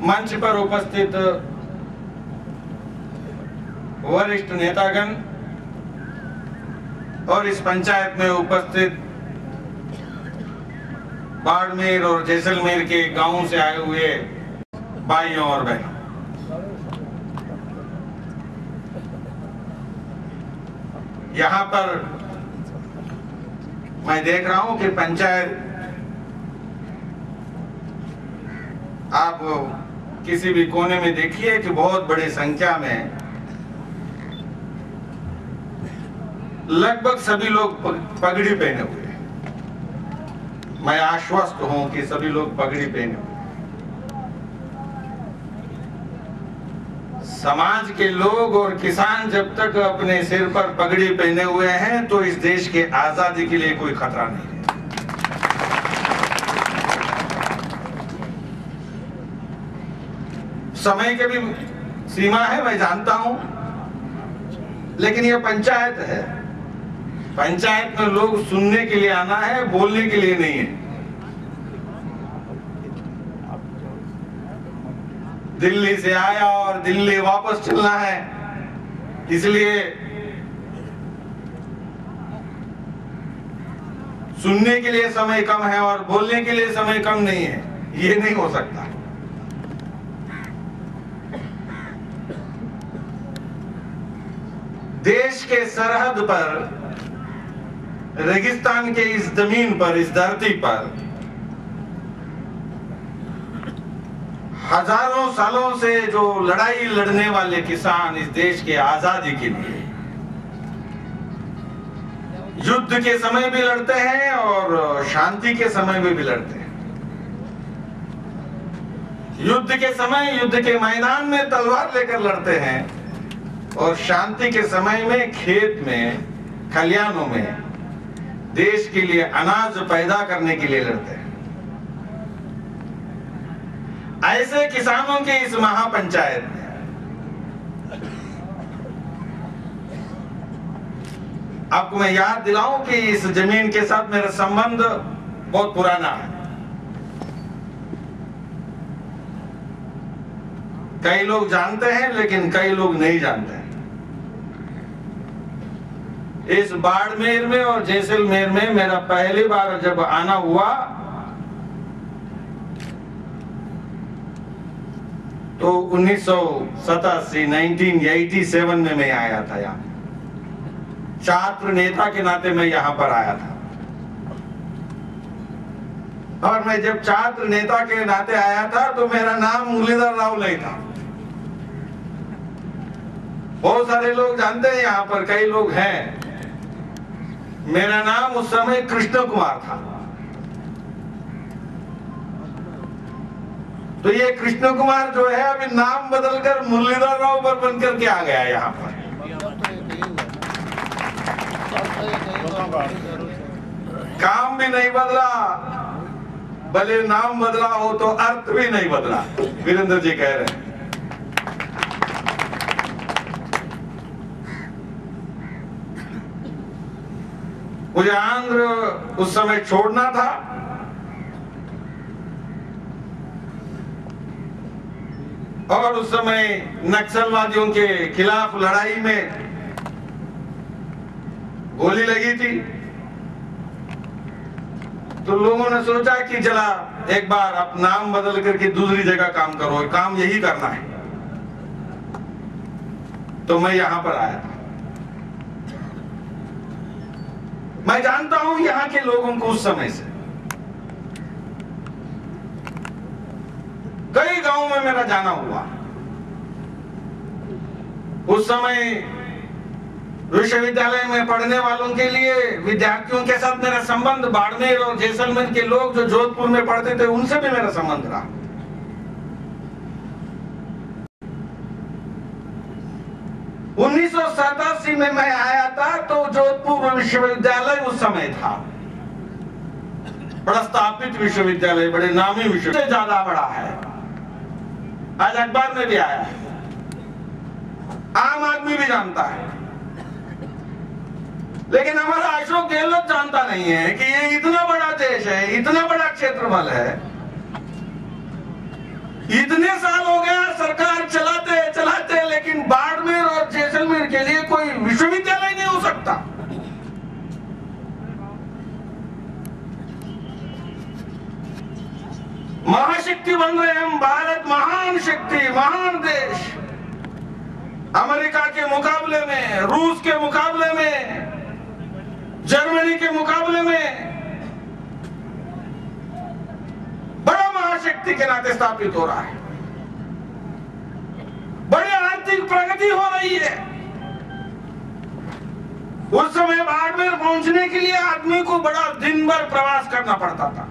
मंच पर उपस्थित वरिष्ठ नेतागण और इस पंचायत में उपस्थित बाड़मेर और जैसलमेर के गांवों से आए हुए भाइयों और बहनों, यहाँ पर मैं देख रहा हूं कि पंचायत, आप किसी भी कोने में देखिए कि बहुत बड़ी संख्या में लगभग सभी लोग पगड़ी पहने हुए हैं। मैं आश्वस्त हूं कि सभी लोग पगड़ी पहने हुए। समाज के लोग और किसान जब तक अपने सिर पर पगड़ी पहने हुए हैं तो इस देश के आजादी के लिए कोई खतरा नहीं है। समय की भी सीमा है, मैं जानता हूं, लेकिन यह पंचायत है। पंचायत में लोग सुनने के लिए आना है, बोलने के लिए नहीं है। दिल्ली से आया और दिल्ली वापस चलना है, इसलिए सुनने के लिए समय कम है और बोलने के लिए समय कम नहीं है। ये नहीं हो सकता। देश के सरहद पर, रेगिस्तान के इस जमीन पर, इस धरती पर हजारों सालों से जो लड़ाई लड़ने वाले किसान इस देश के आजादी के लिए युद्ध के समय भी लड़ते हैं और शांति के समय में भी लड़ते हैं। युद्ध के समय युद्ध के मैदान में तलवार लेकर लड़ते हैं और शांति के समय में खेत में, खलियानों में देश के लिए अनाज पैदा करने के लिए लड़ते हैं। ऐसे किसानों के इस महापंचायत में आपको मैं याद दिलाऊं कि इस जमीन के साथ मेरा संबंध बहुत पुराना है। कई लोग जानते हैं लेकिन कई लोग नहीं जानते हैं। इस बाड़मेर में और जैसलमेर में मेरा पहली बार जब आना हुआ तो 1987 में मैं आया था यहाँ। छात्र नेता के नाते मैं यहाँ पर आया था और मैं जब छात्र नेता के नाते आया था तो मेरा नाम मुरलीधर राव नहीं था। बहुत सारे लोग जानते हैं, यहाँ पर कई लोग हैं। मेरा नाम उस समय कृष्ण कुमार था। तो ये कृष्ण कुमार जो है अभी नाम बदलकर मुरलीधर राव पर बनकर के आ गया यहाँ पर। काम भी नहीं बदला, भले नाम बदला हो तो अर्थ भी नहीं बदला। वीरेंद्र जी कह रहे हैं। मुझे आंध्र उस समय छोड़ना था और उस समय नक्सलवादियों के खिलाफ लड़ाई में गोली लगी थी। तो लोगों ने सोचा कि चला एक बार आप नाम बदल करके दूसरी जगह काम करो, काम यही करना है। तो मैं यहां पर आया था। मैं जानता हूं यहां के लोगों को उस समय से। कई गांवों में मेरा जाना हुआ। उस समय विश्वविद्यालय में पढ़ने वालों के लिए विद्यार्थियों के साथ मेरा संबंध, बाड़मेर और जैसलमेर के लोग जो जोधपुर में पढ़ते थे उनसे भी मेरा संबंध रहा। उन्नीस सौ 87 में मैं आया था तो जोधपुर विश्वविद्यालय उस समय था, प्रस्तापित विश्वविद्यालय, बड़े नामी विश्वविद्यालय, ज्यादा बड़ा है। आज अखबार में भी आया है, आम आदमी भी जानता है। लेकिन हमारा अशोक गहलोत जानता नहीं है कि ये इतना बड़ा देश है, इतना बड़ा क्षेत्रफल है, इतने साल हो गया सरकार चलाते चलाते, लेकिन बाड़मेर और जैसलमेर के लिए कोई विश्वविद्यालय नहीं हो सकता। महाशक्ति बन रहे हम, भारत महान शक्ति, महान देश। अमेरिका के मुकाबले में, रूस के मुकाबले में, जर्मनी के मुकाबले में बड़ा महाशक्ति के नाते स्थापित हो रहा है। बड़ी आर्थिक प्रगति हो रही है। उस समय बाड़मेर पहुंचने के लिए आदमी को बड़ा दिन भर प्रवास करना पड़ता था।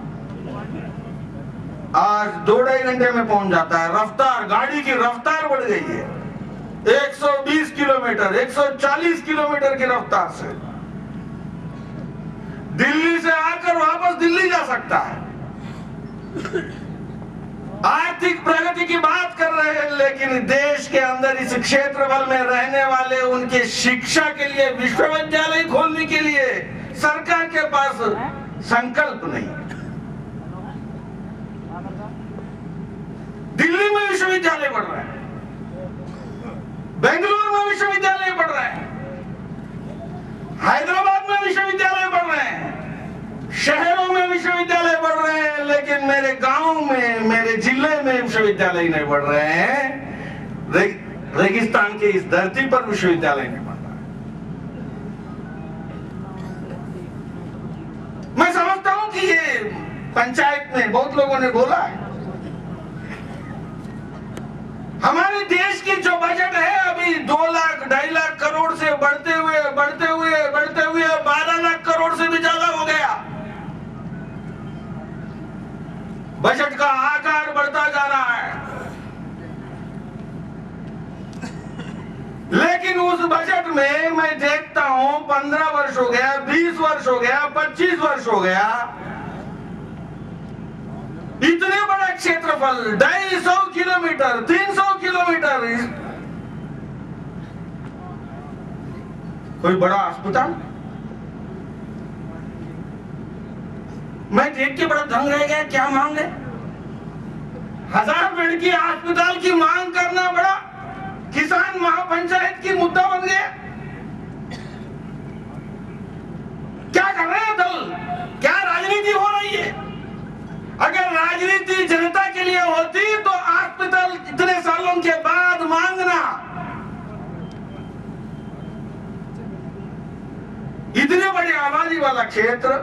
आज 2-2.5 घंटे में पहुंच जाता है। रफ्तार, गाड़ी की रफ्तार बढ़ गई है 120 किलोमीटर, 140 किलोमीटर की रफ्तार से दिल्ली से आकर वापस दिल्ली जा सकता है। आर्थिक प्रगति की बात कर रहे हैं, लेकिन देश के अंदर इस क्षेत्रफल में रहने वाले उनके शिक्षा के लिए विश्वविद्यालय खोलने के लिए सरकार के पास संकल्प नहीं। दिल्ली में विश्वविद्यालय बढ़ रहा है, बेंगलुरु में विश्वविद्यालय बढ़ रहा है, हैदराबाद में विश्वविद्यालय बढ़ रहे हैं, शहरों में विश्वविद्यालय बढ़ रहे हैं, लेकिन मेरे गांव में, मेरे जिले में विश्वविद्यालय नहीं बढ़ रहे हैं। रेगिस्तान के इस धरती पर विश्वविद्यालय नहीं बढ़ रहा है। मैं समझता हूं कि ये पंचायत में बहुत लोगों ने बोला है, हमारे देश की जो बजट है अभी 2 लाख 2.5 लाख करोड़ से बढ़ते हुए 12 लाख करोड़ से भी ज्यादा हो गया। बजट का आकार बढ़ता जा रहा है, लेकिन उस बजट में मैं देखता हूं 15 वर्ष हो गया, 20 वर्ष हो गया, 25 वर्ष हो गया, इतने बड़ा क्षेत्रफल 250 किलोमीटर, 300 किलोमीटर, कोई बड़ा अस्पताल। मैं देख के बड़ा दंग रह गया, क्या मांग है? 1000 बेड की अस्पताल की मांग करना बड़ा किसान महापंचायत की मुद्दा बन गया। क्या कर रहे हैं दल? क्या राजनीति हो रही है? अगर राजनीति जनता के लिए होती तो अस्पताल इतने सालों के बाद मांगना, इतने बड़ी आबादी वाला क्षेत्र,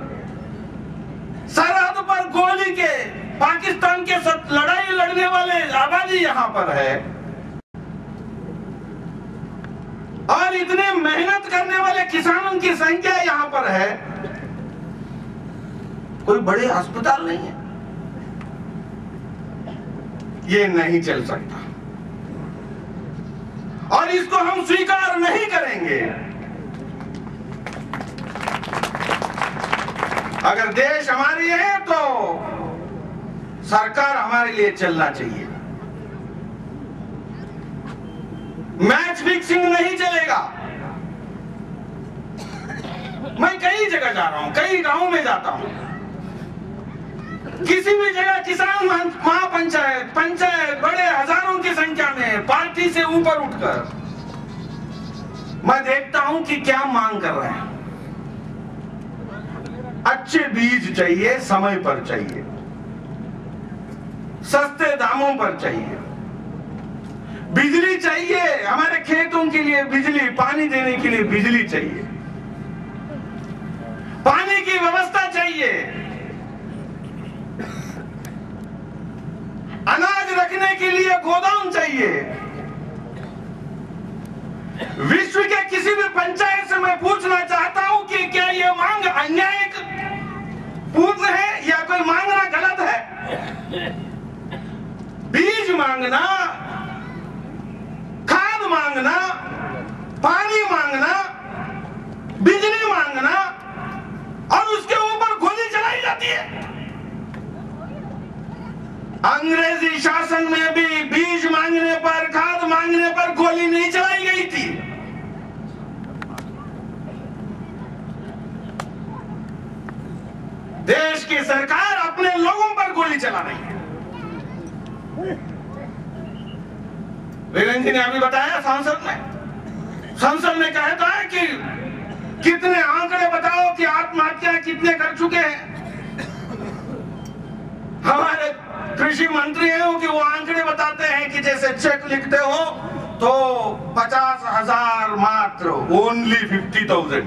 सरहद पर गोली के पाकिस्तान के साथ लड़ाई लड़ने वाले आबादी यहां पर है, और इतने मेहनत करने वाले किसानों की संख्या यहां पर है, कोई बड़े अस्पताल नहीं है। ये नहीं चल सकता और इसको हम स्वीकार नहीं करेंगे। अगर देश हमारी है तो सरकार हमारे लिए चलना चाहिए। मैच फिक्सिंग नहीं चलेगा। मैं कई जगह जा रहा हूं, कई गांव में जाता हूं, किसी भी जगह किसान महापंचायत, पंचायत, बड़े हजारों की संख्या में पार्टी से ऊपर उठकर मैं देखता हूं कि क्या मांग कर रहे हैं। अच्छे बीज चाहिए, समय पर चाहिए, सस्ते दामों पर चाहिए, बिजली चाहिए, हमारे खेतों के लिए बिजली, पानी देने के लिए बिजली चाहिए, पानी की व्यवस्था चाहिए, अनाज रखने के लिए गोदाम चाहिए। विश्व के किसी भी पंचायत से मैं पूछना चाहता हूं कि क्या यह मांग अन्याय पूर्ण है या कोई मांगना गलत है? बीज मांगना, खाद मांगना, पानी मांगना, बिजली मांगना और उसके ऊपर गोली चलाई जाती है। अंग्रेजी शासन में भी बीज मांगने पर, खाद मांगने पर गोली नहीं चलाई गई थी। देश की सरकार अपने लोगों पर गोली चला रही है। वीरेंद्र जी ने अभी बताया संसद में कहता है कि कितने आंकड़े बताओ कि आत्महत्या कितने कर चुके हैं। हमारे कृषि मंत्री हैं कि वो आंकड़े बताते हैं कि जैसे चेक लिखते हो तो 50,000 मात्र, ओनली 50,000।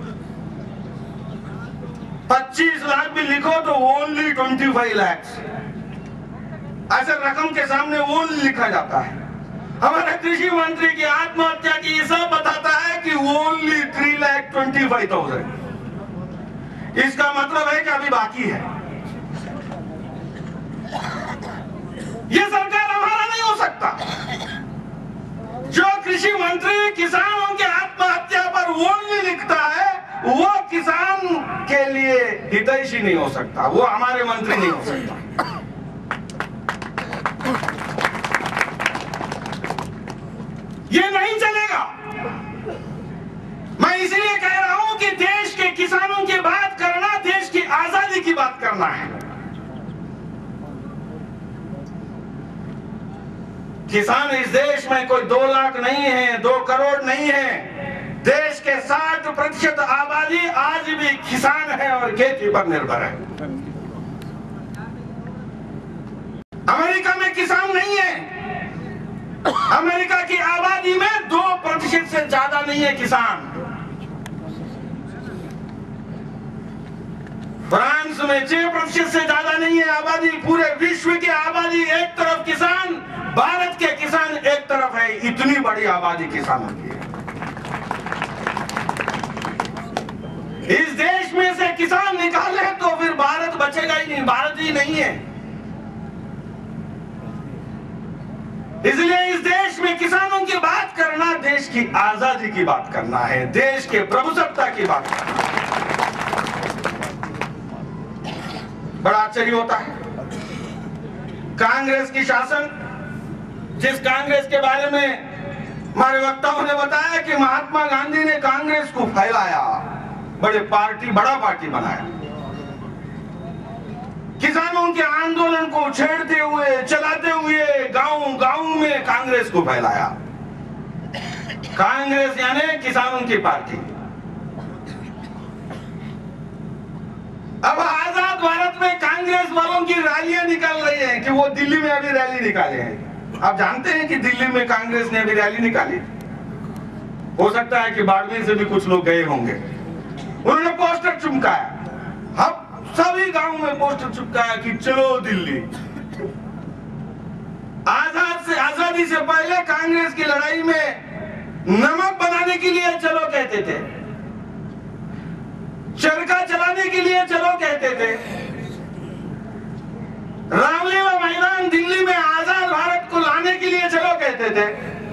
25 लाख भी लिखो तो ओनली 25 लाख। ऐसे रकम के सामने ओनली लिखा जाता है। हमारे कृषि मंत्री की आत्महत्या की हिसाब बताता है कि ओनली 3,25,000। इसका मतलब है कि अभी बाकी है। ये सरकार हमारा नहीं हो सकता। जो कृषि मंत्री किसानों की आत्महत्या पर ओनली लिखता है वो किसान के लिए हितैषी नहीं हो सकता, वो हमारे मंत्री नहीं हो सकता। ये नहीं चलेगा। मैं इसलिए कह रहा हूं कि देश के किसानों की बात करना देश की आजादी की बात करना है। किसान इस देश में कोई 2 लाख नहीं है, 2 करोड़ नहीं है। देश के 60% आबादी आज भी किसान है और खेती पर निर्भर है। अमेरिका में किसान नहीं है। अमेरिका की आबादी में 2% से ज्यादा नहीं है किसान। फ्रांस में 6% से ज्यादा नहीं है आबादी। पूरे विश्व की आबादी एक तरफ किसान, भारत के किसान एक तरफ है। इतनी बड़ी आबादी किसानों की है। इस देश में से किसान निकाले तो फिर भारत बचेगा ही नहीं, भारत ही नहीं है। इसलिए इस देश में किसानों की बात करना देश की आजादी की बात करना है, देश के प्रभुसत्ता की बात करना है। बड़ा आश्चर्य होता है। कांग्रेस की शासन, जिस कांग्रेस के बारे में हमारे वक्ताओं ने बताया कि महात्मा गांधी ने कांग्रेस को फैलाया, बड़ा पार्टी बनाया, किसानों के आंदोलन को छेड़ते हुए, चलाते हुए गांव में कांग्रेस को फैलाया। कांग्रेस यानी किसानों की पार्टी। अब आजाद भारत में कांग्रेस वालों की रैलियां निकल रही हैं कि वो दिल्ली में अभी रैली निकाले हैं। आप जानते हैं कि दिल्ली में कांग्रेस ने अभी रैली निकाली। हो सकता है कि बाड़मेर से भी कुछ लोग गए होंगे। उन्होंने पोस्टर चिपकाया, हम सभी गांव में पोस्टर चिपकाया कि चलो दिल्ली। आजादी से पहले कांग्रेस की लड़ाई में नमक बनाने के लिए चलो कहते थे, चरखा चलाने के लिए चलो कहते थे। रामलीला मैदान दिल्ली में आजाद भारत को लाने के लिए चलो कहते थे।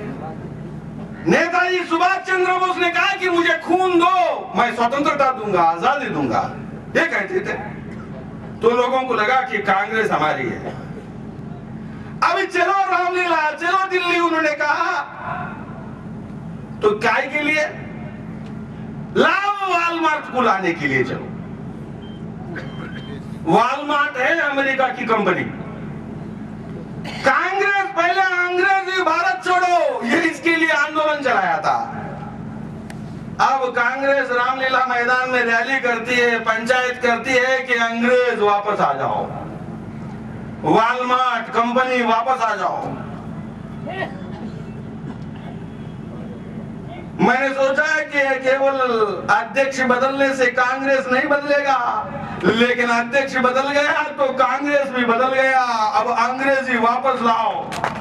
नेताजी सुभाष चंद्र बोस ने कहा कि मुझे खून दो, मैं स्वतंत्रता दूंगा, आजादी दूंगा, ये कहते थे। तो लोगों को लगा कि कांग्रेस हमारी है। अभी चलो रामलीला, चलो दिल्ली उन्होंने कहा, तो काय के लिए? लाओ वॉलमार्ट को लाने के लिए चलो। वॉलमार्ट है अमेरिका की कंपनी। कांग्रेस पहले अंग्रेजी भारत छोड़ो ये इसके लिए आंदोलन चलाया था। अब कांग्रेस रामलीला मैदान में रैली करती है, पंचायत करती है कि अंग्रेज वापस आ जाओ, वॉलमार्ट कंपनी वापस आ जाओ। मैंने सोचा है कि केवल अध्यक्ष बदलने से कांग्रेस नहीं बदलेगा, लेकिन अध्यक्ष बदल गया तो कांग्रेस भी बदल गया। अब अंग्रेजी वापस लाओ,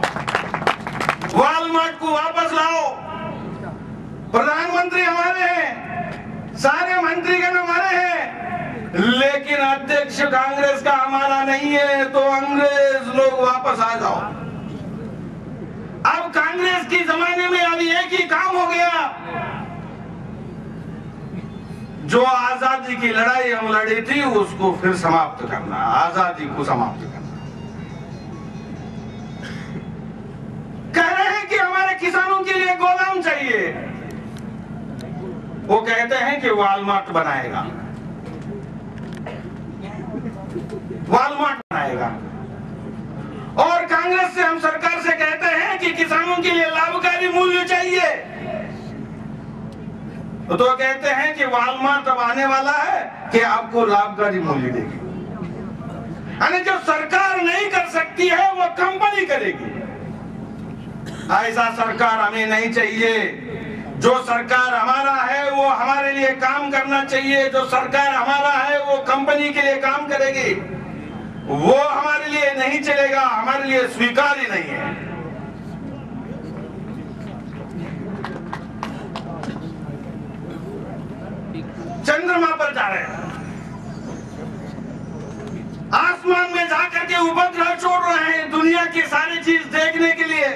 वॉलमार्ट को वापस लाओ। प्रधानमंत्री हमारे हैं, सारे मंत्रीगण हमारे हैं, लेकिन अध्यक्ष कांग्रेस का हमारा नहीं है, तो अंग्रेज लोग वापस आ जाओ। अब कांग्रेस के जमाने में अभी एक ही काम हो गया, जो आजादी की लड़ाई हम लड़ी थी उसको फिर समाप्त करना, आजादी को समाप्त करना। कह रहे हैं कि हमारे किसानों के लिए गोदाम चाहिए। वो कहते हैं कि वॉलमार्ट बनाएगा, वॉलमार्ट बनाएगा। और कांग्रेस से हम सरकार से कहते हैं कि किसानों के लिए लाभकारी मूल्य चाहिए। तो कहते हैं कि वालमार्ट अब आने वाला है कि आपको लाभकारी मूल्य देगी। यानी जो सरकार नहीं कर सकती है वो कंपनी करेगी। ऐसा सरकार हमें नहीं चाहिए। जो सरकार हमारा है वो हमारे लिए काम करना चाहिए। जो सरकार हमारा है वो कंपनी के लिए काम करेगी। वो हमारे लिए नहीं चलेगा, हमारे लिए स्वीकार ही नहीं है। चंद्रमा पर जा रहे हैं, आसमान में जाकर के उपग्रह छोड़ रहे हैं दुनिया की सारी चीज देखने के लिए।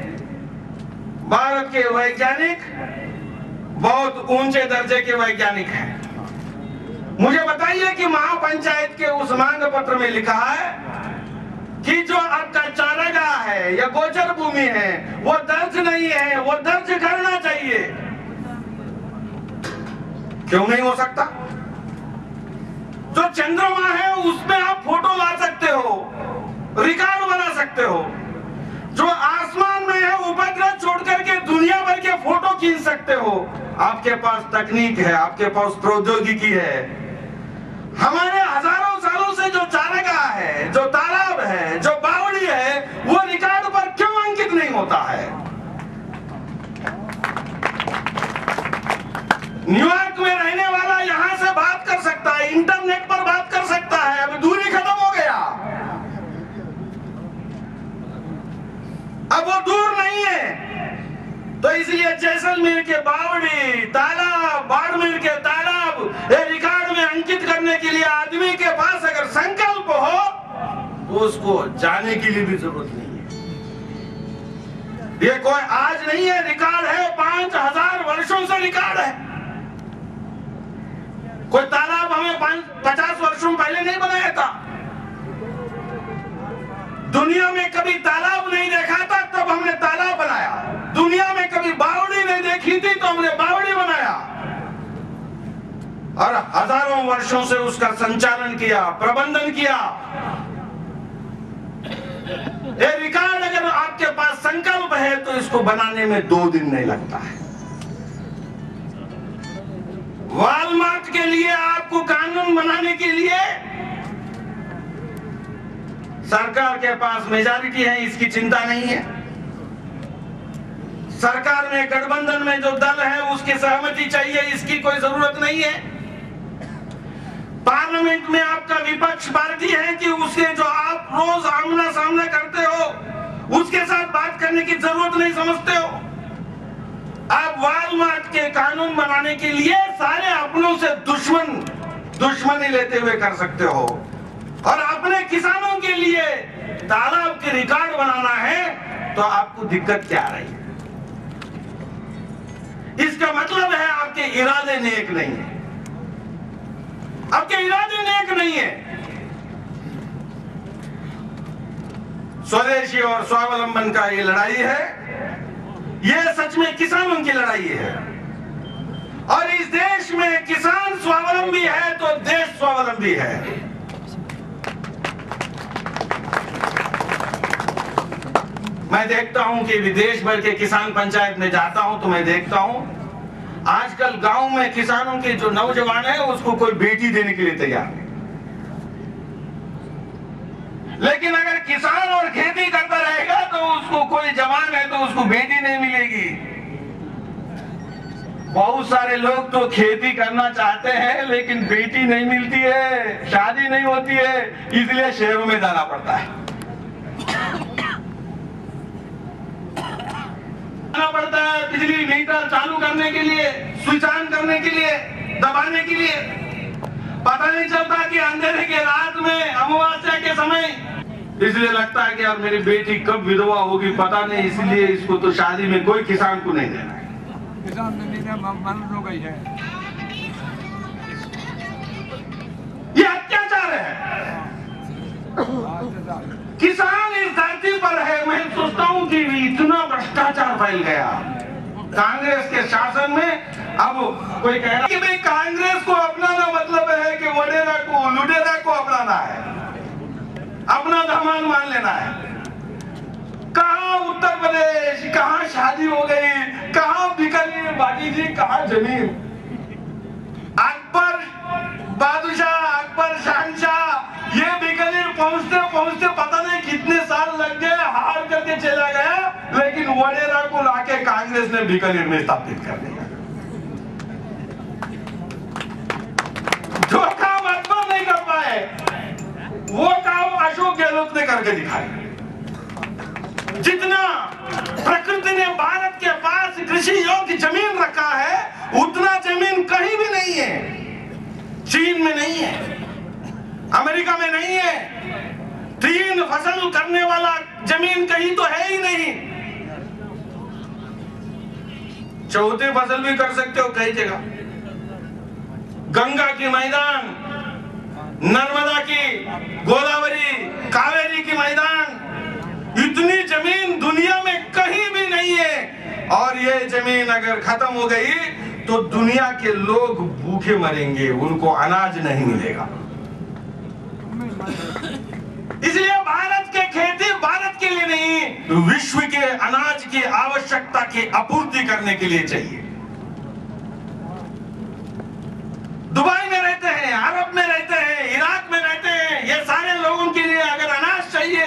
भारत के वैज्ञानिक बहुत ऊंचे दर्जे के वैज्ञानिक हैं। मुझे बताइए कि महापंचायत के उस मांग पत्र में लिखा है कि जो आपका चारागाह है या गोचर भूमि है वो दर्ज नहीं है, वो दर्ज करना चाहिए। क्यों नहीं हो सकता? जो चंद्रमा है उसमें आप फोटो ला सकते हो, रिकॉर्ड बना सकते हो। जो आसमान में है उपग्रह छोड़ करके दुनिया भर के फोटो खींच सकते हो। आपके पास तकनीक है, आपके पास प्रौद्योगिकी है। हमारे हजारों सालों से जो चारागाह है, जो तालाब है, जो बावड़ी है, वो रिकॉर्ड पर क्यों अंकित नहीं होता है? न्यूयॉर्क में रहने वाला यहां से बात कर सकता है, इंटरनेट पर बात कर सकता है। अब दूरी खत्म हो गया, अब वो दूर नहीं है। तो इसलिए जैसलमेर के बावड़ी तालाब, बाड़मेर के तालाब ये रिकॉर्ड में अंकित करने के लिए आदमी के पास अगर संकल्प हो तो उसको जाने के लिए भी जरूरत नहीं है। ये कोई आज नहीं है, रिकॉर्ड है, 5000 वर्षों से रिकॉर्ड है। कोई तालाब हमें 50 वर्षों पहले नहीं बनाया था। दुनिया में कभी तालाब नहीं देखा था, तब हमने तालाब बनाया। दुनिया में कभी बावड़ी नहीं देखी थी, तो हमने बावड़ी बनाया। और हजारों वर्षों से उसका संचालन किया, प्रबंधन किया। ये रिकॉर्ड अगर आपके पास संकल्प है तो इसको बनाने में 2 दिन नहीं लगता है। वालमार्ट के लिए आपको कानून बनाने के लिए सरकार के पास मेजॉरिटी है, इसकी चिंता नहीं है। सरकार में गठबंधन में जो दल है उसकी सहमति चाहिए, इसकी कोई जरूरत नहीं है। पार्लियामेंट में आपका विपक्ष पार्टी है कि उसके जो आप रोज आमना सामना करते हो उसके साथ बात करने की जरूरत नहीं समझते हो। आप वालमार्ट के कानून बनाने के लिए सारे अपनों से दुश्मनी लेते हुए कर सकते हो। और अपने किसानों के लिए तालाब के रिकॉर्ड बनाना है तो आपको दिक्कत क्या आ रही है? इसका मतलब है आपके इरादे नेक नहीं है, आपके इरादे नेक नहीं है। स्वदेशी और स्वावलंबन का ये लड़ाई है, ये सच में किसानों की लड़ाई है। और इस देश में किसान स्वावलंबी है तो देश स्वावलंबी है। मैं देखता हूं कि विदेश भर के किसान पंचायत में जाता हूं तो मैं देखता हूं आजकल गांव में किसानों के जो नौजवान है उसको कोई बेटी देने के लिए तैयार नहीं। लेकिन अगर किसान और खेती करता रहेगा तो उसको कोई जवान है तो उसको बेटी नहीं मिलेगी। बहुत सारे लोग तो खेती करना चाहते हैं लेकिन बेटी नहीं मिलती है, शादी नहीं होती है, इसलिए शहरों में जाना पड़ता है। पड़ता है बिजली मीटर चालू करने के लिए, स्विच ऑन करने के लिए, दबाने के लिए। पता नहीं चलता कि अंधेरे के रात में अमावस्या के समय, इसलिए लगता है कि यार मेरी बेटी कब विधवा होगी पता नहीं, इसलिए इसको तो शादी में कोई किसान को नहीं देना है। किसान हो गई है, ये अत्याचार है। किसान इस धरती पर है, मैं सोचता हूं कि इतना भ्रष्टाचार फैल गया कांग्रेस के शासन में। अब कोई कह रहा कि भाई कांग्रेस को अपनाना मतलब है कि वडेरा को लुटेरा को अपनाना है, अपना दामन मान लेना है। कहा उत्तर प्रदेश, शादी हो गई, कहाँ बीकानेर बाकी जी, कहाँ जमीन। अकबर बादशाह, अकबर शहंशाह, ये बीकानेर पहुंचते पहुंचते पता नहीं कितने साल लग गए, हार करके चला गया, लेकिन वडेरा को लाके कांग्रेस ने बीकानेर में स्थापित कर दिया। जो काम अकबर नहीं कर पाए वो काम अशोक गहलोत ने करके दिखाया। जितना प्रकृति ने भारत के पास कृषि योग्य जमीन रखा है, उतना जमीन कहीं भी नहीं है। चीन में नहीं है, अमेरिका में नहीं है। 3 फसल करने वाला जमीन कहीं तो है ही नहीं। 4थी फसल भी कर सकते हो कई जगह। गंगा की मैदान, नर्मदा की, गोदावरी, कावेरी की मैदान, इतनी जमीन दुनिया में कहीं भी नहीं है। और ये जमीन अगर खत्म हो गई तो दुनिया के लोग भूखे मरेंगे, उनको अनाज नहीं मिलेगा। इसलिए भारत के खेती भारत के लिए नहीं, विश्व के अनाज की आवश्यकता की आपूर्ति करने के लिए चाहिए। दुबई में रहते हैं, अरब में रहते हैं, इराक में रहते हैं, ये सारे लोगों के लिए अगर अनाज चाहिए,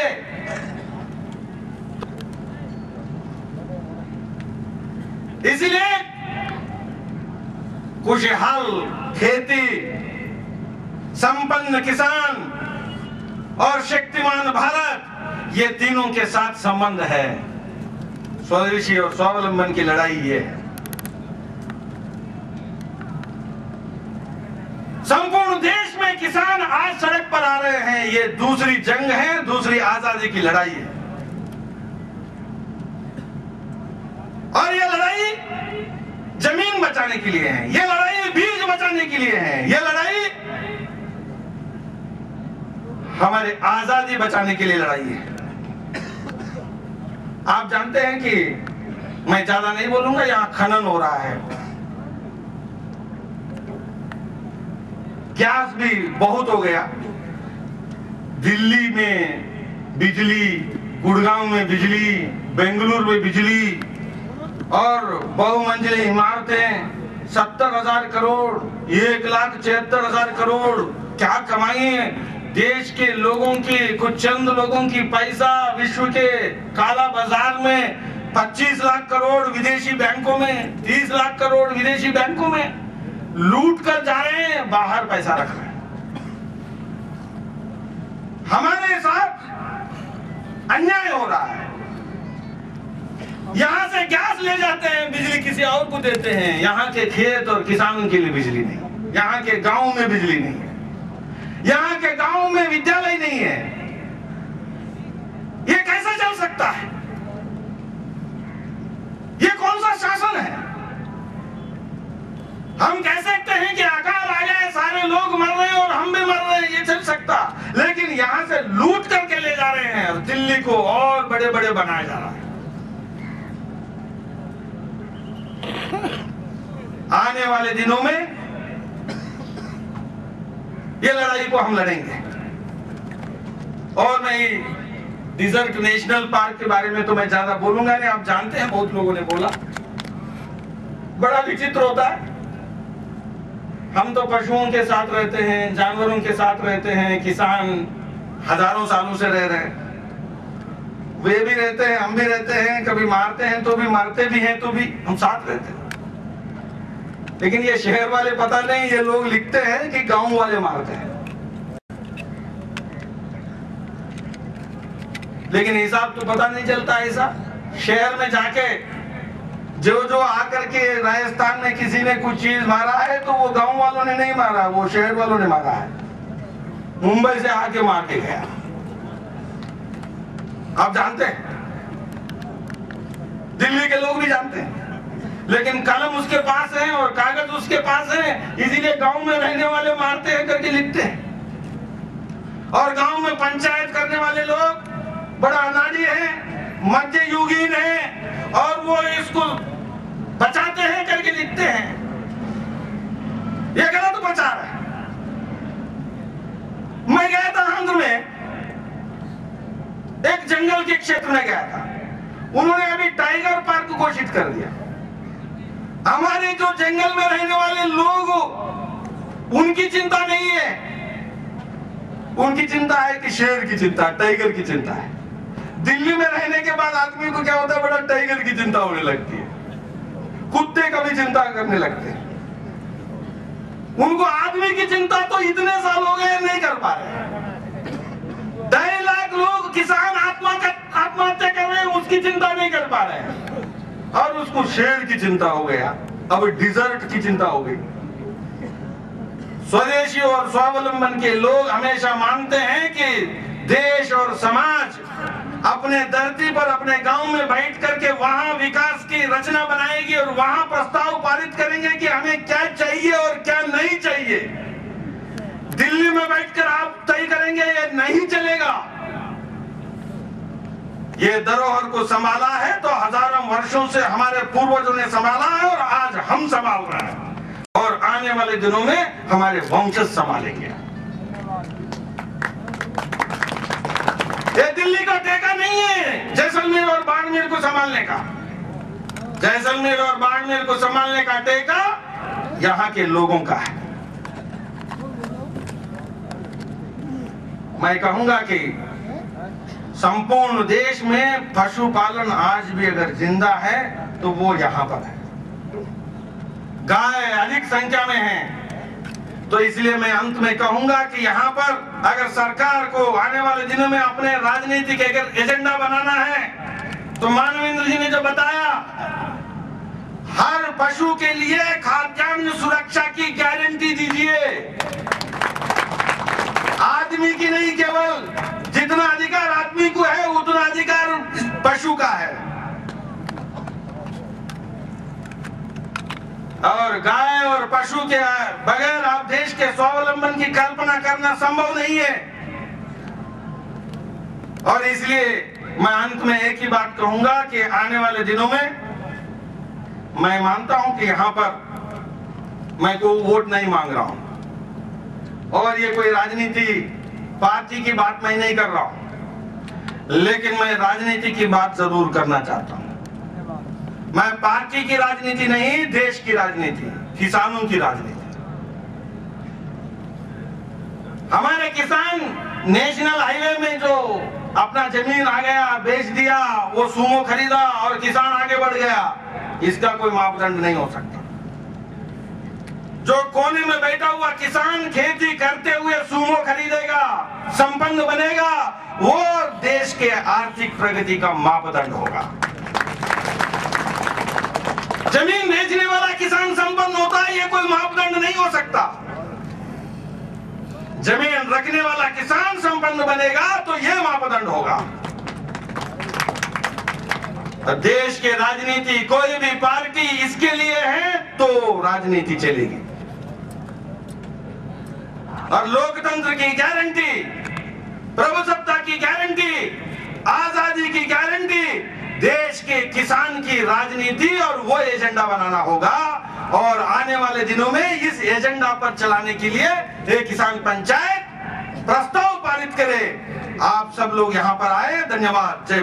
इसलिए खुशहाल खेती, संपन्न किसान और शक्तिमान भारत, ये तीनों के साथ संबंध है। स्वदेशी और स्वावलंबन की लड़ाई ये है। संपूर्ण देश में किसान आज सड़क पर आ रहे हैं, ये दूसरी जंग है, दूसरी आजादी की लड़ाई है। और ये लड़ाई जमीन बचाने के लिए है, ये लड़ाई बीज बचाने के लिए है, ये लड़ाई हमारे आजादी बचाने के लिए लड़ाई है। आप जानते हैं कि मैं ज्यादा नहीं बोलूंगा, यहां खनन हो रहा है, गैस भी बहुत हो गया। दिल्ली में बिजली, गुड़गांव में बिजली, बेंगलुरु में बिजली, और बहुमंजिली इमारतें, 70,000 करोड़, 1,76,000 करोड़, क्या कमाई है देश के लोगों की, कुछ चंद लोगों की पैसा विश्व के काला बाजार में 25 लाख करोड़ विदेशी बैंकों में, 30 लाख करोड़ विदेशी बैंकों में लूट कर जा रहे हैं, बाहर पैसा रख रहे हैं। हमारे साथ अन्याय हो रहा है। यहां से गैस ले जाते हैं, बिजली किसी और को देते हैं, यहाँ के खेत और किसानों के लिए बिजली नहीं, यहाँ के गांव में बिजली नहीं है, यहाँ के गांव में विद्यालय नहीं है। ये कैसे चल सकता है? ये कौन सा शासन है? हम कह सकते हैं कि अकाल आ जाए, सारे लोग मर रहे हैं और हम भी मर रहे हैं, ये चल सकता, लेकिन यहां से लूट करके ले जा रहे हैं और दिल्ली को और बड़े बड़े बनाया जा रहा है। आने वाले दिनों में ये लड़ाई को हम लड़ेंगे। और मैं डिजर्ट नेशनल पार्क के बारे में तो मैं ज्यादा बोलूंगा नहीं, आप जानते हैं, बहुत लोगों ने बोला। बड़ा विचित्र होता है, हम तो पशुओं के साथ रहते हैं, जानवरों के साथ रहते हैं, किसान हजारों सालों से रह रहे हैं, वे भी रहते हैं, हम भी रहते हैं, कभी मारते हैं तो भी, मारते भी हैं तो भी हम साथ रहते हैं। लेकिन ये शहर वाले पता नहीं, ये लोग लिखते हैं कि गांव वाले मारते हैं, लेकिन हिसाब तो पता नहीं चलता ऐसा। शहर में जाके जो आकर के राजस्थान में किसी ने कुछ चीज मारा है तो वो गांव वालों ने नहीं मारा, वो शहर वालों ने मारा है, मुंबई से आके मार के गया। आप जानते हैं, दिल्ली के लोग भी जानते हैं, लेकिन कलम उसके पास है और कागज उसके पास है, इसीलिए गांव में रहने वाले मारते हैं करके लिखते हैं। और गांव में पंचायत करने वाले लोग बड़ा अनाड़ी है, मध्य युगीन है, और वो इसको बचाते हैं करके लिखते हैं। ये गलत प्रचार है। मैं गया था आंध्र में, एक जंगल के क्षेत्र में गया था, उन्होंने अभी टाइगर पार्क को घोषित कर दिया। हमारे जो जंगल में रहने वाले लोग, उनकी चिंता नहीं है। उनकी चिंता है कि शेर की चिंता, टाइगर की चिंता है। दिल्ली में रहने के बाद आदमी को क्या होता है, बड़ा टाइगर की चिंता होने लगती है, कुत्ते का भी चिंता करने लगते हैं। उनको आदमी की चिंता तो इतने साल हो गए नहीं कर पा रहे। 2.5 लाख लोग किसान आत्महत्या कर रहे हैं, उसकी चिंता नहीं कर पा रहे हैं। और उसको शेर की चिंता हो गया, अब डिजर्ट की चिंता हो गई। स्वदेशी और स्वावलंबन के लोग हमेशा मानते हैं कि देश और समाज अपने धरती पर, अपने गांव में बैठ करके वहां विकास की रचना बनाएगी और वहां प्रस्ताव पारित करेंगे कि हमें क्या चाहिए और क्या नहीं चाहिए। दिल्ली में बैठकर आप तय करेंगे, ये नहीं चलेगा। ये धरोहर को संभाला है तो हजारों वर्षों से हमारे पूर्वजों ने संभाला है और आज हम संभाल रहे हैं और आने वाले दिनों में हमारे वंशज संभालेंगे। ये दिल्ली का टेका नहीं है जैसलमेर और बाड़मेर को संभालने का। जैसलमेर और बाड़मेर को संभालने का टेका यहाँ के लोगों का है। मैं कहूंगा कि संपूर्ण देश में पशुपालन आज भी अगर जिंदा है तो वो यहाँ पर है। गाय अधिक संख्या में है, तो इसलिए मैं अंत में कहूंगा कि यहाँ पर अगर सरकार को आने वाले दिनों में अपने राजनीतिक एजेंडा बनाना है तो मानवेंद्र जी ने जो बताया, हर पशु के लिए खाद्यान्न सुरक्षा की गारंटी दीजिए। आदमी की नहीं, केवल जितना अधिकार आदमी को है उतना अधिकार पशु का है। और गाय और पशु के बगैर आप देश के स्वावलंबन की कल्पना करना संभव नहीं है। और इसलिए मैं अंत में एक ही बात कहूंगा कि आने वाले दिनों में मैं मानता हूं कि यहां पर मैं कोई वोट नहीं मांग रहा हूं और ये कोई राजनीति पार्टी की बात मैं नहीं कर रहा हूं, लेकिन मैं राजनीति की बात जरूर करना चाहता हूं। मैं पार्टी की राजनीति नहीं, देश की राजनीति, किसानों की राजनीति। हमारे किसान नेशनल हाईवे में जो अपना जमीन आ गया, बेच दिया, वो सूमो खरीदा और किसान आगे बढ़ गया, इसका कोई मापदंड नहीं हो सकता। जो कोने में बैठा हुआ किसान खेती करते हुए सूमो खरीदेगा, संपन्न बनेगा, वो देश के आर्थिक प्रगति का मापदंड होगा। जमीन बेचने वाला किसान संपन्न होता है, ये कोई मापदंड नहीं हो सकता। जमीन रखने वाला किसान संपन्न बनेगा तो ये मापदंड होगा। देश के राजनीति कोई भी पार्टी इसके लिए है तो राजनीति चलेगी। और लोकतंत्र की गारंटी, प्रभुसत्ता की गारंटी, आजादी की गारंटी देश के किसान की राजनीति और वो एजेंडा बनाना होगा। और आने वाले दिनों में इस एजेंडा पर चलाने के लिए एक किसान पंचायत प्रस्ताव पारित करे। आप सब लोग यहाँ पर आए, धन्यवाद। जय